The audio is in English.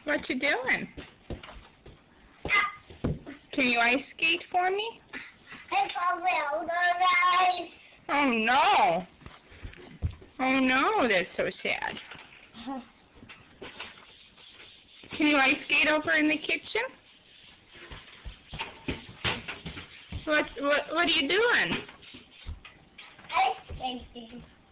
What you doing? Can you ice skate for me? Oh no. Oh no, that's so sad. Can you ice skate over in the kitchen? What are you doing? Ice skating.